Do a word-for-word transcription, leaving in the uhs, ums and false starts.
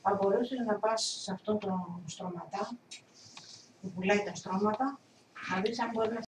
Θα μπορούσες να πας σε αυτό το στρωματά που πουλάει τα στρώματα, να δεις αν μπορεί να